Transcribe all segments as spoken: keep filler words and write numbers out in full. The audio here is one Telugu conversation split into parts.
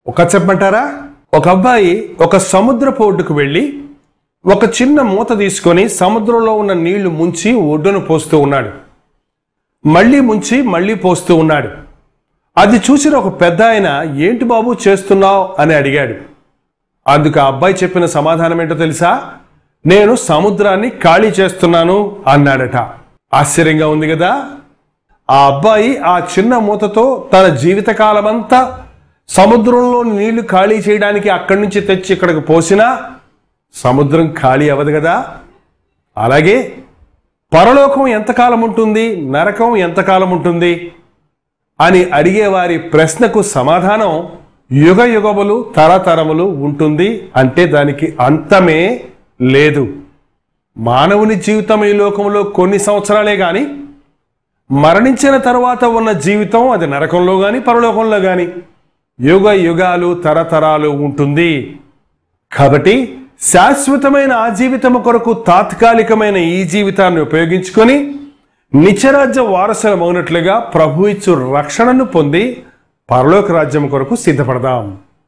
ఒక చెప్పమంటారా? ఒక అబ్బాయి ఒక సముద్రపు ఒడ్డుకు వెళ్ళి ఒక చిన్న మూత తీసుకొని సముద్రంలో ఉన్న నీళ్లు ముంచి ఒడ్డును పోస్తూ ఉన్నాడు. మళ్ళీ ముంచి మళ్ళీ పోస్తూ ఉన్నాడు. అది చూసిన ఒక పెద్ద ఆయన, ఏంటి బాబు చేస్తున్నావు అని అడిగాడు. అందుకు ఆ అబ్బాయి చెప్పిన సమాధానం ఏంటో తెలుసా? నేను సముద్రాన్ని ఖాళీ చేస్తున్నాను అన్నాడట. ఆశ్చర్యంగా ఉంది కదా? ఆ అబ్బాయి ఆ చిన్న మూతతో తన జీవితకాలమంతా సముద్రంలో నీళ్లు ఖాళీ చేయడానికి అక్కడి నుంచి తెచ్చి ఇక్కడికి పోసినా సముద్రం ఖాళీ అవ్వదు కదా. అలాగే పరలోకం ఎంతకాలం ఉంటుంది, నరకం ఎంతకాలం ఉంటుంది అని అడిగేవారి ప్రశ్నకు సమాధానం యుగ యుగములు తరతరములు ఉంటుంది. అంటే దానికి అంతమే లేదు. మానవుని జీవితం ఈ లోకంలో కొన్ని సంవత్సరాలే గాని మరణించిన తర్వాత ఉన్న జీవితం అది నరకంలో గాని పరలోకంలో గాని యుగ యుగాలు తరతరాలు ఉంటుంది. కాబట్టి శాశ్వతమైన ఆ జీవితం కొరకు తాత్కాలికమైన ఈ జీవితాన్ని ఉపయోగించుకొని నిత్యరాజ్య వారసులమవునట్లుగా ప్రభు ఇచ్చు రక్షణను పొంది పరలోక రాజ్యం కొరకు సిద్ధపడదాం.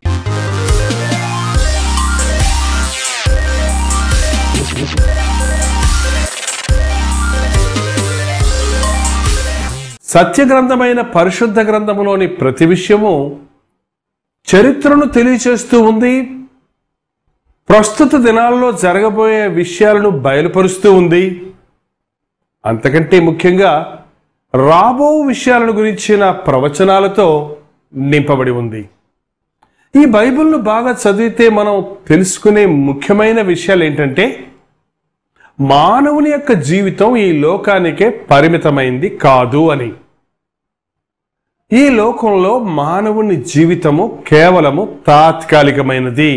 సత్య గ్రంథమైన పరిశుద్ధ గ్రంథములోని ప్రతి విషయము చరిత్రను తెలియచేస్తూ ఉంది. ప్రస్తుత దినాల్లో జరగబోయే విషయాలను బయలుపరుస్తూ ఉంది. అంతకంటే ముఖ్యంగా రాబో విషయాలను గురించిన ప్రవచనాలతో నింపబడి ఉంది. ఈ బైబిల్ను బాగా చదివితే మనం తెలుసుకునే ముఖ్యమైన విషయాలు ఏంటంటే, మానవుని యొక్క జీవితం ఈ లోకానికే పరిమితమైంది కాదు అని. ఈ లోకంలో మానవుని జీవితము కేవలము తాత్కాలికమైనది.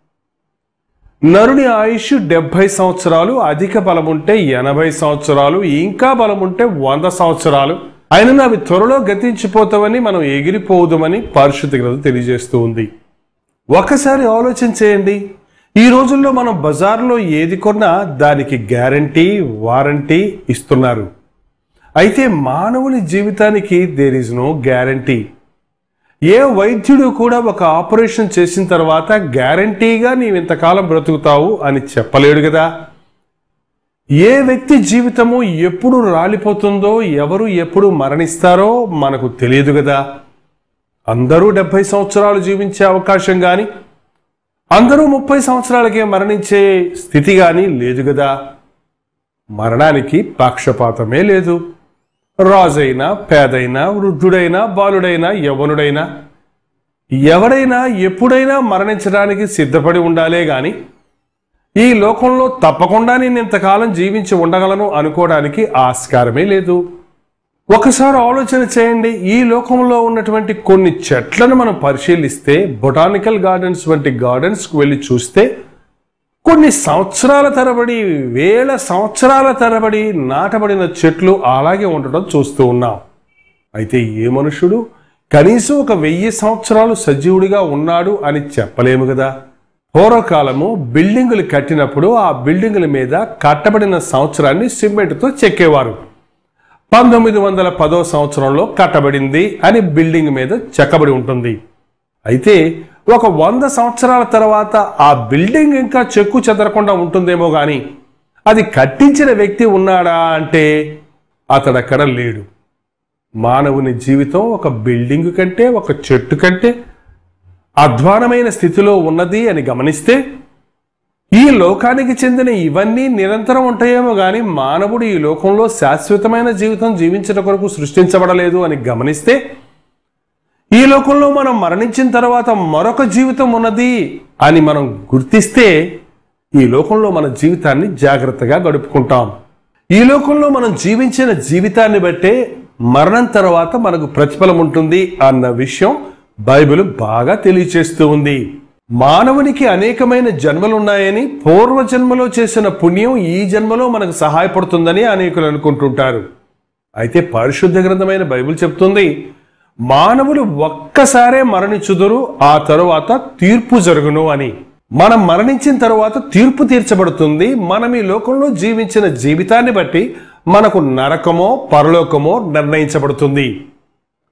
నరుని ఆయుష్ డెబ్బై సంవత్సరాలు, అధిక బలముంటే ఎనభై సంవత్సరాలు, ఇంకా బలముంటే వంద సంవత్సరాలు. అయినా అవి త్వరలో గతించిపోతామని, మనం ఎగిరిపోదుమని పరిశుద్ధ గ్రంథం తెలియజేస్తూ ఉంది. ఒకసారి ఆలోచన చేయండి. ఈ రోజుల్లో మనం బజార్లో ఏది కొన్నా దానికి గ్యారంటీ, వారంటీ ఇస్తున్నారు. అయితే మానవుని జీవితానికి దేర్ ఈజ్ నో గ్యారంటీ. ఏ వైద్యుడు కూడా ఒక ఆపరేషన్ చేసిన తర్వాత గ్యారంటీగా నీవు ఇంతకాలం బ్రతుకుతావు అని చెప్పలేడు కదా. ఏ వ్యక్తి జీవితము ఎప్పుడు రాలిపోతుందో, ఎవరు ఎప్పుడు మరణిస్తారో మనకు తెలియదు కదా. అందరూ డెబ్బై సంవత్సరాలు జీవించే అవకాశం కానీ, అందరూ ముప్పై సంవత్సరాలకే మరణించే స్థితి కానీ లేదు కదా. మరణానికి పక్షపాతమే లేదు. రాజైనా, పేదైనా, వృద్ధుడైనా, బాలుడైనా, యవ్వనుడైనా ఎవరైనా ఎప్పుడైనా మరణించడానికి సిద్ధపడి ఉండాలే గాని ఈ లోకంలో తప్పకుండా నేను ఇంతకాలం జీవించి ఉండగలను అనుకోవడానికి ఆస్కారమే లేదు. ఒకసారి ఆలోచన చేయండి. ఈ లోకంలో ఉన్నటువంటి కొన్ని చెట్లను మనం పరిశీలిస్తే, బొటానికల్ గార్డెన్స్ వంటి గార్డెన్స్కి వెళ్ళి చూస్తే కొన్ని సంవత్సరాల తరబడి, వేల సంవత్సరాల తరబడి నాటబడిన చెట్లు అలాగే ఉండటం చూస్తూ ఉన్నాం. అయితే ఏ మనుషుడు కనీసం ఒక వెయ్యి సంవత్సరాలు సజీవుడిగా ఉన్నాడు అని చెప్పలేము కదా. పూర్వకాలము బిల్డింగులు కట్టినప్పుడు ఆ బిల్డింగుల మీద కట్టబడిన సంవత్సరాన్ని సిమెంట్తో చెక్కేవారు. పంతొమ్మిది వందల పదో సంవత్సరంలో కట్టబడింది అని బిల్డింగ్ మీద చెక్కబడి ఉంటుంది. అయితే ఒక వంద సంవత్సరాల తర్వాత ఆ బిల్డింగ్ ఇంకా చెక్కు చెదరకుండా ఉంటుందేమో కానీ అది కట్టించిన వ్యక్తి ఉన్నాడా అంటే అతడక్కడ లేడు. మానవుని జీవితం ఒక బిల్డింగ్ కంటే, ఒక చెట్టు కంటే అధ్వానమైన స్థితిలో ఉన్నది అని గమనిస్తే, ఈ లోకానికి చెందిన ఇవన్నీ నిరంతరం ఉంటాయేమో కానీ మానవుడు ఈ లోకంలో శాశ్వతమైన జీవితం జీవించడం కొరకు సృష్టించబడలేదు అని గమనిస్తే, ఈ లోకంలో మనం మరణించిన తర్వాత మరొక జీవితం ఉన్నది అని మనం గుర్తిస్తే ఈ లోకంలో మన జీవితాన్ని జాగ్రత్తగా గడుపుకుంటాం. ఈ లోకంలో మనం జీవించిన జీవితాన్ని బట్టే మరణం తర్వాత మనకు ప్రతిఫలం ఉంటుంది అన్న విషయం బైబిల్ బాగా తెలియచేస్తూ ఉంది. మానవునికి అనేకమైన జన్మలున్నాయని, పూర్వజన్మలో చేసిన పుణ్యం ఈ జన్మలో మనకు సహాయపడుతుందని అనేకులు అనుకుంటుంటారు. అయితే పరిశుద్ధ గ్రంథమైన బైబిల్ చెప్తుంది, మానవులు ఒక్కసారే మరణించుదురు, ఆ తరువాత తీర్పు జరుగును అని. మనం మరణించిన తరువాత తీర్పు తీర్చబడుతుంది. మనం ఈ లోకంలో జీవించిన జీవితాన్ని బట్టి మనకు నరకమో పరలోకమో నిర్ణయించబడుతుంది.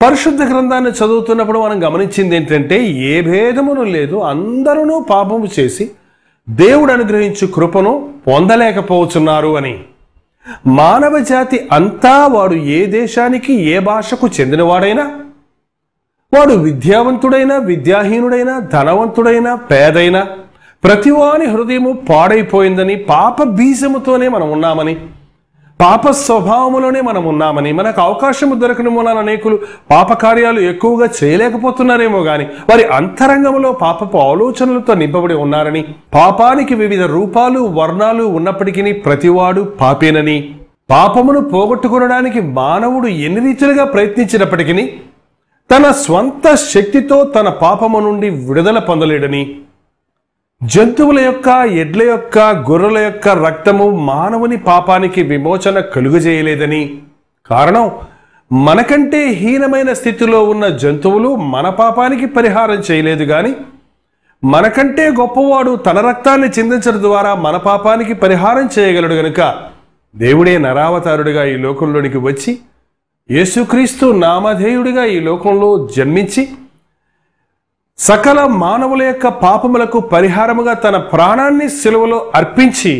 పరిశుద్ధ గ్రంథాన్ని చదువుతున్నప్పుడు మనం గమనించింది ఏంటంటే ఏ భేదమును లేదు, అందరూ పాపము చేసి దేవుడు అనుగ్రహించు కృపను పొందలేకపోతున్నారు అని. మానవ జాతి అంతా వాడు ఏ దేశానికి ఏ భాషకు చెందినవాడైనా, వాడు విద్యావంతుడైనా విద్యాహీనుడైనా ధనవంతుడైనా పేదైనా ప్రతివాని హృదయము పాడైపోయిందని, పాప బీజముతోనే మనం ఉన్నామని, పాప స్వభావములోనే మనం ఉన్నామని, మనకు అవకాశము దొరకని మూలాన అనేకులు పాప కార్యాలు ఎక్కువగా చేయలేకపోతున్నారేమో గాని వారి అంతరంగంలో పాపపు ఆలోచనలతో నింపబడి ఉన్నారని, పాపానికి వివిధ రూపాలు వర్ణాలు ఉన్నప్పటికీ ప్రతివాడు పాపేనని, పాపమును పోగొట్టుకొనడానికి మానవుడు ఎన్ని రీతిలుగా ప్రయత్నించినప్పటికీ తన స్వంత శక్తితో తన పాపము నుండి విడుదల పొందలేడని, జంతువుల యొక్క ఎడ్ల యొక్క గొర్రెల యొక్క రక్తము మానవుని పాపానికి విమోచన కలుగజేయలేదని. కారణం, మనకంటే హీనమైన స్థితిలో ఉన్న జంతువులు మన పాపానికి పరిహారం చేయలేదు గాని మనకంటే గొప్పవాడు తన రక్తాన్ని చిందించడం ద్వారా మన పాపానికి పరిహారం చేయగలడు గనుక దేవుడే నరావతారుడిగా ఈ లోకంలోనికి వచ్చి యేసుక్రీస్తు నామధేయుడిగా ఈ లోకంలో జన్మించి సకల మానవుల యొక్క పాపములకు పరిహారముగా తన ప్రాణాన్ని సిలువలో అర్పించి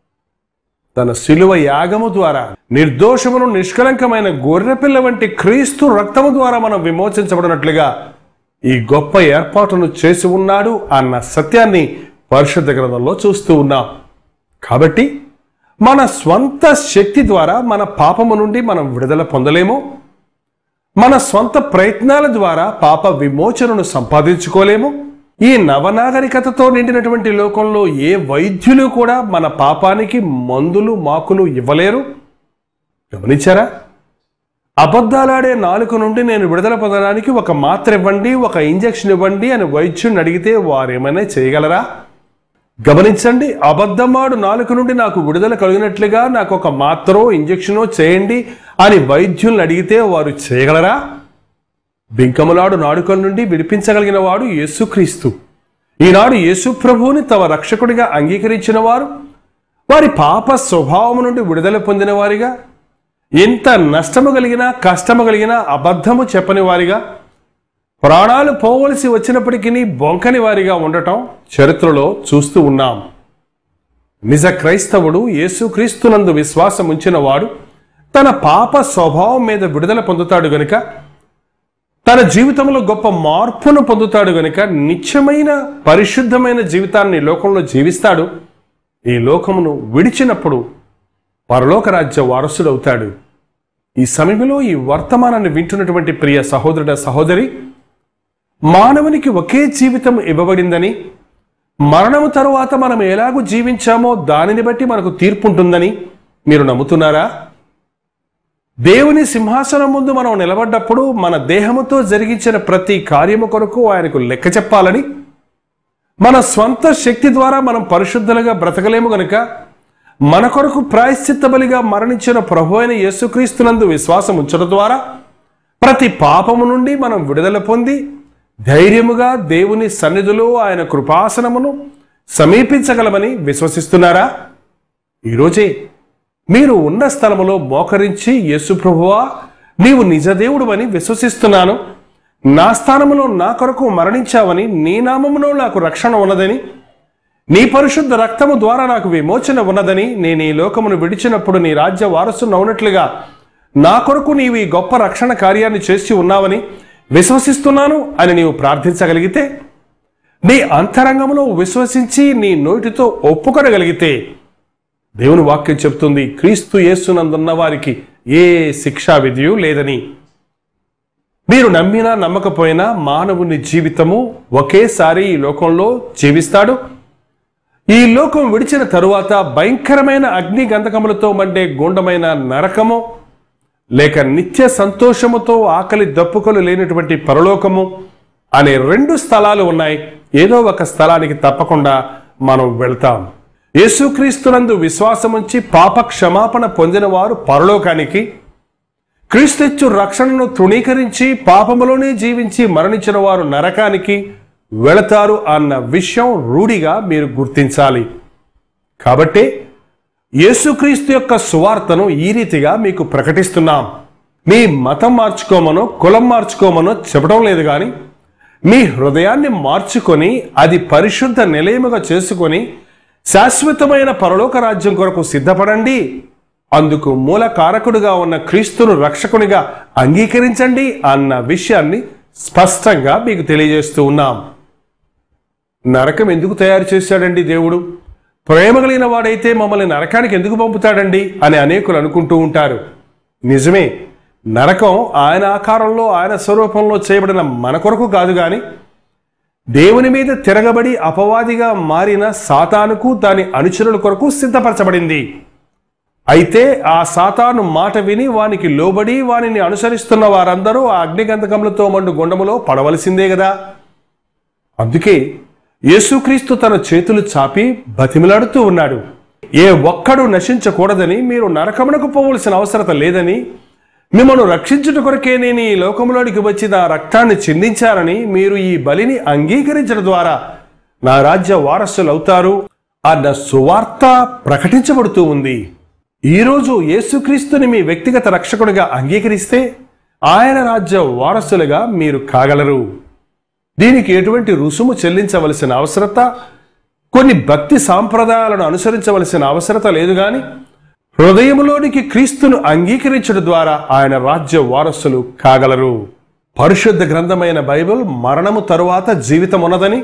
తన సిలువ యాగము ద్వారా నిర్దోషమును నిష్కలంకమైన గొర్రెపిల్ల వంటి క్రీస్తు రక్తము ద్వారా మనం విమోచించబడినట్లుగా ఈ గొప్ప ఏర్పాటును చేసి ఉన్నాడు అన్న సత్యాన్ని పరిశుద్ధ గ్రంథంలో చూస్తూ ఉన్నాం. కాబట్టి మన స్వంత శక్తి ద్వారా మన పాపము నుండి మనం విడుదల పొందలేము, మన స్వంత ప్రయత్నాల ద్వారా పాప విమోచనను సంపాదించుకోలేము. ఈ నవనాగరికతతో నిండినటువంటి లోకంలో ఏ వైద్యులు కూడా మన పాపానికి మందులు మాకులు ఇవ్వలేరు. గమనించారా? అబద్ధాలాడే నాలుక నుండి నేను విడుదల పొందడానికి ఒక మాత్ర ఇవ్వండి, ఒక ఇంజెక్షన్ ఇవ్వండి అని వైద్యుని అడిగితే వారేమైనా చేయగలరా? గమనించండి, అబద్ధమాడు నాలుక నుండి నాకు విడుదల కలిగినట్లుగా నాకు ఒక మాత్రో ఇంజెక్షనో చేయండి అని వైద్యుల్ని అడిగితే వారు చేయగలరా? బింకములాడు నాడుకల నుండి విడిపించగలిగిన వాడు యేసుక్రీస్తు. ఈనాడు యేసు ప్రభువుని తమ రక్షకుడిగా అంగీకరించిన వారు వారి పాప స్వభావం నుండి విడుదల పొందిన వారిగా, ఎంత నష్టము కలిగినా కష్టము కలిగినా అబద్ధము చెప్పని వారిగా, ప్రాణాలు పోవలసి వచ్చినప్పటికీ బొంకని వారిగా ఉండటం చరిత్రలో చూస్తూ ఉన్నాం. నిజ క్రైస్తవుడు యేసుక్రీస్తునందు విశ్వాసం ఉంచిన వాడు తన పాప స్వభావం మీద విడుదల పొందుతాడు గనుక, తన జీవితంలో గొప్ప మార్పును పొందుతాడు గనుక నిత్యమైన పరిశుద్ధమైన జీవితాన్ని లోకంలో జీవిస్తాడు. ఈ లోకమును విడిచినప్పుడు పరలోక రాజ్య వారసుడవుతాడు. ఈ సమయంలో ఈ వర్తమానాన్ని వింటున్నటువంటి ప్రియ సహోదరుడ సహోదరి, మానవునికి ఒకే జీవితం ఇవ్వబడిందని, మరణము తరువాత మనం ఎలాగూ జీవించామో దానిని బట్టి మనకు తీర్పు ఉంటుందని మీరు నమ్ముతున్నారా? దేవుని సింహాసనం ముందు మనం నిలబడ్డప్పుడు మన దేహముతో జరిగించిన ప్రతి కార్యము కొరకు ఆయనకు లెక్క చెప్పాలని, మన స్వంత శక్తి ద్వారా మనం పరిశుద్ధులుగా బ్రతకలేము గనుక మన కొరకు ప్రాయశ్చిత్త బలిగా మరణించిన ప్రభు అయిన యేసుక్రీస్తునందు విశ్వాసం ఉంచడం ద్వారా ప్రతి పాపము నుండి మనం విడుదల పొంది ధైర్యముగా దేవుని సన్నిధిలో ఆయన కృపాసనమును సమీపించగలమని విశ్వసిస్తున్నారా? ఈరోజే మీరు ఉన్న స్థలములో మోకరించి, యేసు ప్రభువా నీవు నిజదేవుడు అని విశ్వసిస్తున్నాను, నా స్థానములో నా కొరకు మరణించావని, నీ నామములో నాకు రక్షణ ఉన్నదని, నీ పరిశుద్ధ రక్తము ద్వారా నాకు విమోచన ఉన్నదని, నేను ఈ లోకమును విడిచినప్పుడు నీ రాజ్య వారసును అవునట్లుగా నా కొరకు నీవు ఈ గొప్ప రక్షణ కార్యాన్ని చేసి ఉన్నావని విశ్వసిస్తున్నాను అని నీవు ప్రార్థించగలిగితే, నీ అంతరంగంలో విశ్వసించి నీ నోటితో ఒప్పుకొనగలిగితే, దేవుని వాక్యం చెప్తుంది క్రీస్తు యేసునందున్న వారికి ఏ శిక్షా విధియు లేదని. మీరు నమ్మినా నమ్మకపోయినా మానవుని జీవితము ఒకేసారి ఈ లోకంలో జీవిస్తాడు. ఈ లోకం విడిచిన తరువాత భయంకరమైన అగ్ని గంధకములతో మండే గుండమైన నరకము, లేక నిత్య సంతోషముతో ఆకలి దప్పుకలు లేనటువంటి పరలోకము అనే రెండు స్థలాలు ఉన్నాయి. ఏదో ఒక స్థలానికి తప్పకుండా మనం వెళ్తాం. యేసుక్రీస్తునందు విశ్వాసముంచి పాప క్షమాపణ పొందిన వారు పరలోకానికి, క్రీస్తు రక్షణను తృణీకరించి పాపములోనే జీవించి మరణించిన వారు నరకానికి వెళతారు అన్న విషయం రూఢిగా మీరు గుర్తించాలి. కాబట్టి యేసుక్రీస్తు యొక్క సువార్తను ఈ రీతిగా మీకు ప్రకటిస్తున్నాం. మీ మతం మార్చుకోమనో కులం మార్చుకోమనో చెప్పడం లేదు కానీ మీ హృదయాన్ని మార్చుకొని అది పరిశుద్ధ నిలయముగా చేసుకొని శాశ్వతమైన పరలోక రాజ్యం కొరకు సిద్ధపడండి. అందుకు మూల కారకుడుగా ఉన్న క్రీస్తును రక్షకునిగా అంగీకరించండి అన్న విషయాన్ని స్పష్టంగా మీకు తెలియజేస్తూ ఉన్నాం. నరకం ఎందుకు తయారు చేశాడండి దేవుడు? ప్రేమ కలిగిన వాడైతే మమ్మల్ని నరకానికి ఎందుకు పంపుతాడండి అని అనేకులు అనుకుంటూ ఉంటారు. నిజమే, నరకం ఆయన ఆకారంలో ఆయన స్వరూపంలో చేయబడిన మన కొరకు కాదు కానీ దేవుని మీద తిరగబడి అపవాదిగా మారిన సాతానుకు దాని అనుచరుల కొరకు సిద్ధపరచబడింది. అయితే ఆ సాతాను మాట విని వానికి లోబడి వానిని అనుసరిస్తున్న వారందరూ ఆ అగ్నిగంధకములతో మండు గుండములో పడవలసిందే కదా. అందుకే యేసుక్రీస్తు తన చేతులు చాపి బతిమిలాడుతూ ఉన్నాడు. ఏ ఒక్కడు నశించకూడదని, మీరు నరకమునకు పోవలసిన అవసరత లేదని, మిమ్మల్ని రక్షించుట కొరకే నేను ఈ లోకంలోనికి వచ్చి నా రక్తాన్ని చిందించారని మీరు ఈ బలిని అంగీకరించడం ద్వారా నా రాజ్య వారసులు అవుతారు అన్న సువార్త ప్రకటించబడుతూ ఉంది. ఈరోజు యేసుక్రీస్తుని మీ వ్యక్తిగత రక్షకుడిగా అంగీకరిస్తే ఆయన రాజ్య వారసులుగా మీరు కాగలరు. దీనికి ఎటువంటి రుసుము చెల్లించవలసిన అవసరత, కొన్ని భక్తి సాంప్రదాయాలను అనుసరించవలసిన అవసరత లేదు కానీ హృదయంలోనికి క్రీస్తును అంగీకరించడం ద్వారా ఆయన రాజ్య వారసులు కాగలరు. పరిశుద్ధ గ్రంథమైన బైబిల్ మరణము తరువాత జీవితం ఉన్నదని,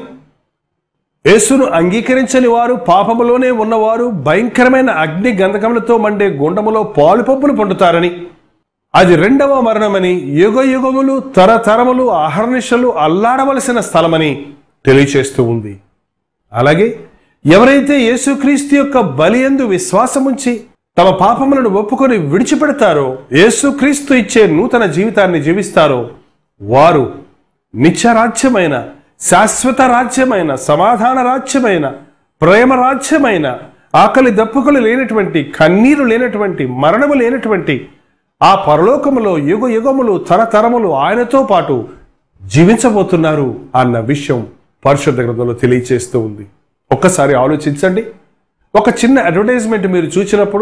యేసును అంగీకరించని వారు పాపములోనే ఉన్నవారు భయంకరమైన అగ్ని గంధకములతో మండే గుండములో పాలు పప్పులు పొందుతారని, అది రెండవ మరణమని, యుగ యుగములు తరతరములు అహర్నిశలు అల్లాడవలసిన స్థలమని తెలియచేస్తూ ఉంది. అలాగే ఎవరైతే యేసుక్రీస్తు యొక్క బలియందు విశ్వాసముంచి తమ పాపములను ఒప్పుకొని విడిచిపెడతారో, యేసుక్రీస్తు ఇచ్చే నూతన జీవితాన్ని జీవిస్తారో వారు నిత్యరాజ్యమైన, శాశ్వత రాజ్యమైన, సమాధాన రాజ్యమైన, ప్రేమ రాజ్యమైన, ఆకలి దప్పుకలు లేనటువంటి, కన్నీరు లేనటువంటి, మరణము లేనటువంటి ఆ పరలోకములో యుగ యుగములు తరతరములు ఆయనతో పాటు జీవించబోతున్నారు అన్న విషయం పరిశుద్ధ గ్రంథంలో తెలియచేస్తూ ఉంది. ఒక్కసారి ఆలోచించండి. ఒక చిన్న అడ్వర్టైజ్మెంట్ మీరు చూసినప్పుడు,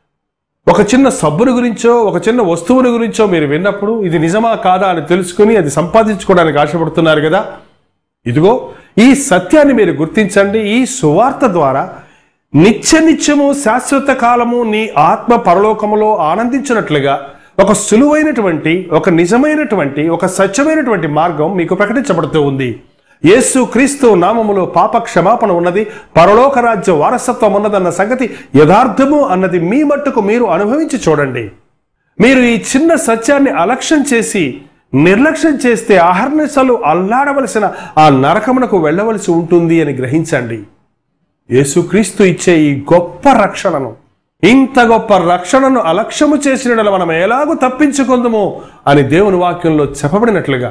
ఒక చిన్న సబ్బుని గురించో ఒక చిన్న వస్తువుని గురించో మీరు విన్నప్పుడు ఇది నిజమా కాదా అని తెలుసుకుని అది సంపాదించుకోవడానికి ఆశపడుతున్నారు కదా. ఇదిగో ఈ సత్యాన్ని మీరు గుర్తించండి. ఈ సువార్త ద్వారా నిత్య నిత్యము శాశ్వత కాలము నీ ఆత్మ పరలోకములో ఆనందించినట్లుగా ఒక సులువైనటువంటి, ఒక నిజమైనటువంటి, ఒక సత్యమైనటువంటి మార్గం మీకు ప్రకటించబడుతూ ఉంది. యేసు క్రీస్తు నామములో పాప క్షమాపణ ఉన్నది, పరలోక రాజ్య వారసత్వం ఉన్నదన్న సంగతి యథార్థము అన్నది మీ మట్టుకు మీరు అనుభవించి చూడండి. మీరు ఈ చిన్న సత్యాన్ని అలక్ష్యం చేసి నిర్లక్ష్యం చేస్తే అహర్నిశలు అల్లాడవలసిన ఆ నరకమునకు వెళ్ళవలసి ఉంటుంది అని గ్రహించండి. యేసుక్రీస్తు ఇచ్చే ఈ గొప్ప రక్షణను, ఇంత గొప్ప రక్షణను అలక్ష్యము చేసిన మనం ఎలాగూ తప్పించుకుందాము అని దేవుని వాక్యంలో చెప్పబడినట్లుగా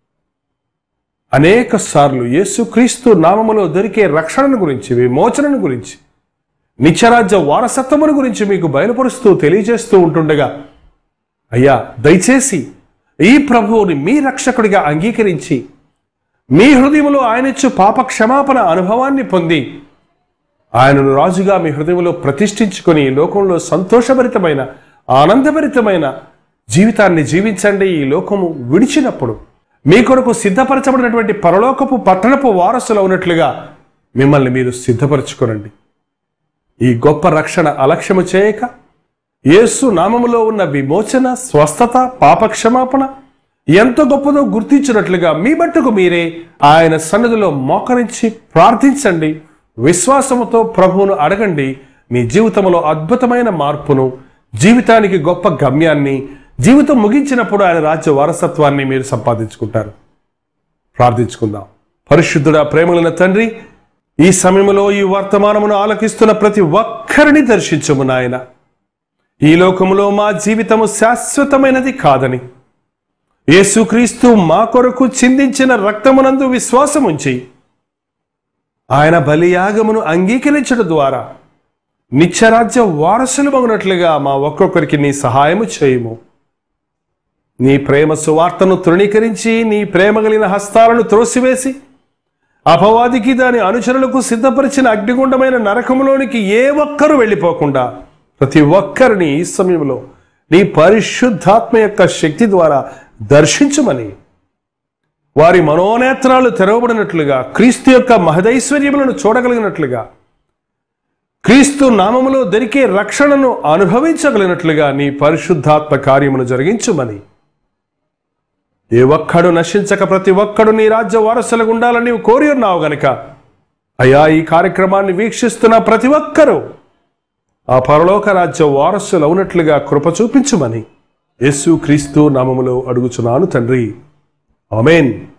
అనేక సార్లు యేసుక్రీస్తు నామములో దొరికే రక్షణను గురించి, విమోచనను గురించి, నిత్యరాజ్య వారసత్వమును గురించి మీకు బయలుపరుస్తూ తెలియజేస్తూ ఉంటుండగా, అయ్యా దయచేసి ఈ ప్రభువుని మీ రక్షకుడిగా అంగీకరించి మీ హృదయంలో ఆయనిచ్చు పాప క్షమాపణ అనుభవాన్ని పొంది ఆయనను రాజుగా మీ హృదయంలో ప్రతిష్ఠించుకొని లోకంలో సంతోషభరితమైన, ఆనందభరితమైన జీవితాన్ని జీవించండి. ఈ లోకము విడిచినప్పుడు మీ కొరకు సిద్ధపరచబడినటువంటి పరలోకపు పట్టణపు వారసులు ఉన్నట్లుగా మిమ్మల్ని మీరు సిద్ధపరచుకోనండి. ఈ గొప్ప రక్షణ అలక్ష్యము చేయక యేసు నామములో ఉన్న విమోచన, స్వస్థత, పాపక్షమాపణ ఎంత గొప్పదో గుర్తించినట్లుగా మీ మట్టుకు మీరే ఆయన సన్నిధిలో మోకరించి ప్రార్థించండి. విశ్వాసముతో ప్రభువును అడగండి. మీ జీవితంలో అద్భుతమైన మార్పును, జీవితానికి గొప్ప గమ్యాన్ని, జీవితం ముగించినప్పుడు ఆయన రాజ్య వారసత్వాన్ని మీరు సంపాదించుకుంటారు. ప్రార్థించుకుందాం. పరిశుద్ధుడా, ప్రేమలైన తండ్రి, ఈ సమయంలో ఈ వర్తమానమును ఆలకిస్తున్న ప్రతి ఒక్కరిని దర్శించుము నాయన. ఈ లోకములో మా జీవితము శాశ్వతమైనది కాదని, యేసుక్రీస్తు మా కొరకు చిందించిన రక్తమునందు విశ్వాసముంచి ఆయన బలియాగమును అంగీకరించడం ద్వారా నిత్యరాజ్య వారసులమగునట్లుగా మా ఒక్కొక్కరికి నీ సహాయము చేయము. నీ ప్రేమ సువార్తను తృణీకరించి నీ ప్రేమ కలిగిన హస్తాలను త్రోసివేసి అపవాదికి దాని అనుచరులకు సిద్ధపరిచిన అగ్నిగుండమైన నరకములోనికి ఏ ఒక్కరూ వెళ్ళిపోకుండా ప్రతి ఒక్కరిని ఈ సమయంలో నీ పరిశుద్ధాత్మ యొక్క శక్తి ద్వారా దర్శించమని, వారి మనోనేత్రాలు తెరవబడినట్లుగా, క్రీస్తు యొక్క మహదైశ్వర్యములను చూడగలిగినట్లుగా, క్రీస్తు నామములో దొరికే రక్షణను అనుభవించగలిగినట్లుగా నీ పరిశుద్ధాత్మ కార్యమును జరిగించుమని, ఏ ఒక్కడు నశించక ప్రతి ఒక్కడు నీ రాజ్య వారసులుగా ఉండాలని నీవు కోరి ఉన్నావు గనుక అయ్యా, ఈ కార్యక్రమాన్ని వీక్షిస్తున్న ప్రతి ఒక్కరూ ఆ పరలోక రాజ్య వారసులు అవునట్లుగా కృప చూపించుమని యేసు క్రీస్తు నామములో అడుగుచున్నాను తండ్రి. ఆమేన్.